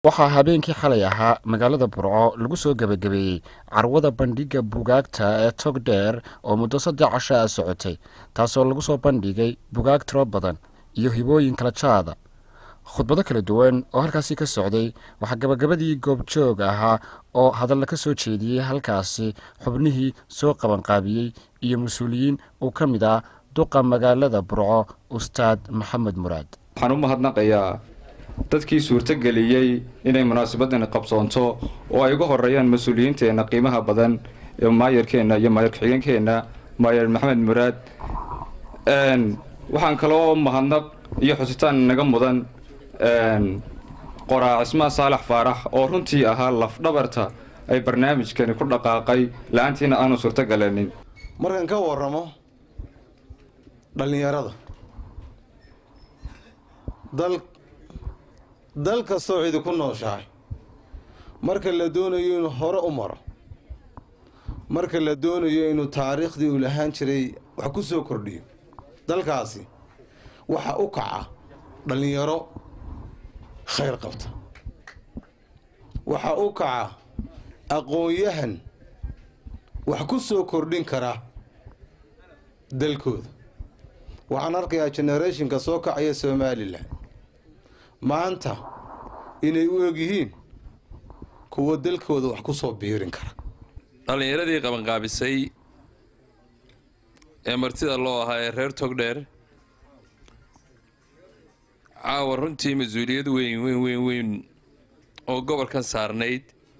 waxaa habeenkii xalay ahaa magaalada Burco lagu soo gabagabeeyay carwada bandhiga buugaagta ee Togdheer oo muddo 3 casho ah socotay taasoo lagu soo bandhigay buugaag tiro badan iyo hibooyin kala jaada khudbado kala duwan oo halkaasi ka socday waxa gabagabadii goobjoog ahaa oo hadal ka soo jeediyay halkaasi xubnihii soo qaban qaabiyay iyo mas'uuliyiin oo kamid ah duqa magaalada Burco Ustaad Maxamed Muraad waxaan u mahadnaqayaa dadkii suurta galiyay inay munaasabadan qabsoonto oo ay uga horeeyaan mas'uuliyiinteena qiimaha badan ee maayarkeena iyo maayar xigeenkeena maayar Maxamed Muraad waxaan kaloo mahadnaq iyo xusitaan naga mudan qoraa Ismaan Saalax Faarax oo runtii ahaa laf dhabarta ay barnaamijkan ku dhaqaaqay laantiina aanu suurta galanin markan ka waramo dhalinyarada dalka Soomaaliya ku nooshahay marka la doonayo inuu hore u maro marka la doonayo inuu taariikhdii u lahaan jiray wax ku soo kordhiyo dalkaasi waxa u kaca dhalinyaro khayr qabta waxa u kaca aqoon-yahan wax ku soo kordhin kara dalkooda waxaan arkayaa generationka soo kacaya Soomaaliland maanta inay u egyihiin kuwa dalkooda wax ku soo biirin kara dhalinyaradii qaban qaabisay ee martida loo ahaa ee reer Togdheer caawa runtii mas'uuliyad weyn oo gobolkan saarnayd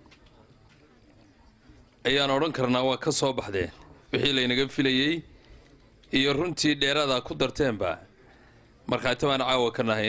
ayaan oran karnaa waa ka soo baxdeen wixii la inaga filayay iyo runtii dheerada ku darteenba marka tabaan caawa ka nahay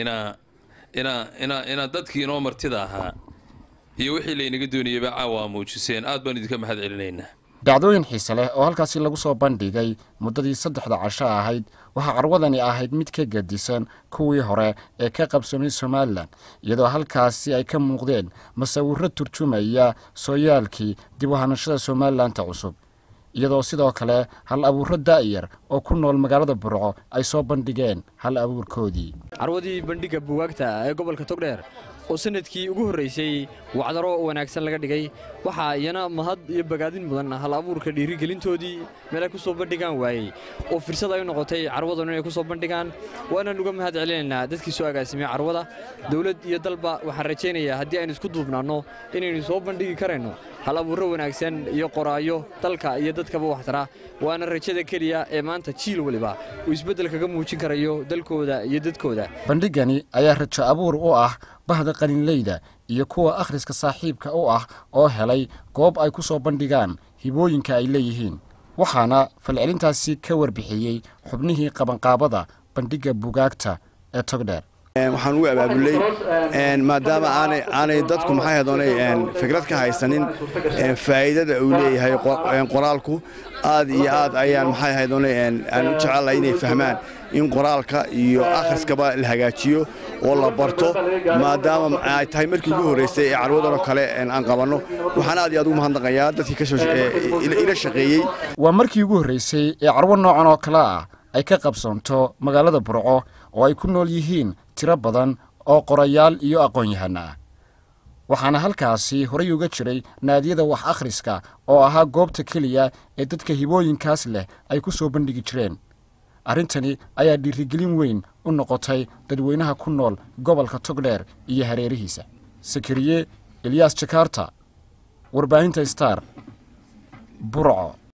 ina dadkii inoo martida ahaa iyo wixii la inaga doonayay caawa muujiseen aad baan idinka mahad celinaynaa dacdooyin xiiso leh oo halkaasi lagu soo bandhigay muddadii 3 casho ahayd waxa carwadani ahayd mid ka gadisan kuwii hore ee ka qabsoomay Soomaaliland iyadoo halkaasi ay ka muuqdeen masawirro turjumaya sooyaalkii dib u hanashada Soomaaliland cusub iyadoo sidoo kale hal abuurro daayar oo ku nool magaalada Burco ay soo bandhigeen hal abuurkoodii carwadii bandhiga buugaagta ee gobolka Togdheer oo sanadkii ugu horeysay wacdaro wanaagsan laga dhigay waxa iyana mahad iyo bagaadin mudan hal abuurka dhiirigelintoodii meel ay ku soo bandhigaan waayay oo fursad ay noqotay carwadan inay ku soo bandhigaan waana uga mahad celinaynaa dadkii soo agaasimay carwada dawlad iyo dalba waxaan rajaynayaa haddii aynu isku duubnaano inaynu soo bandhigi karayno hal abuurro wanaagsan iyo qoraayo dalka iyo dadkaba waxtara waana rajada kaliya ee maanta jiil waliba uu isbedel kaga muujin karayo dalkooda iyo dadkooda bandhigani ayaa rajo abuur u ah bahda qalinleyda iyo kuwa akhriska saaxiibka u ah oo helay goob ay ku soo bandhigaan hibooyinka ay leeyihiin waxaana falcelintaasi ka warbixiyay xubnihii qabanqaabada bandhiga buugaagta ee Togdheer waxaan u abaabulay maadaama aanay dadku maxay hadoonay fikrad ka haysanin faa'iidada uu leeyahay qoraalku aad iyo aad ayaan maxay hadoonay aan u jecelahay inay fahmaan in qoraalka iyo akhriskaba la hagaajiyo oo la barto maadaama ay tahay markii ugu horeysay ee carwadano kale aan qabanno waxaan aad iyo aad ugu mahadnaqayaa dadkii ka soo ila shaqeeyay waa markii ugu horeysay ee carwo noocan oo kale ah ay ka qabsoonto magaalada Burco oo ay ku nool yihiin tiro badan oo qorayaal iyo aqoon-yahan ah waxaana halkaasi horay uga jiray naadiyada wax akhriska oo ahaa goobta kaliya ee dadka hibooyinkaas leh ay ku soo bandhigi jireen arrintani ayaa dhiirigelin weyn u noqotay dadweynaha ku nool gobolka Togdheer iyo hareerihiisa Sakariye Ilyas Jakarta warbaahinta Star Burco.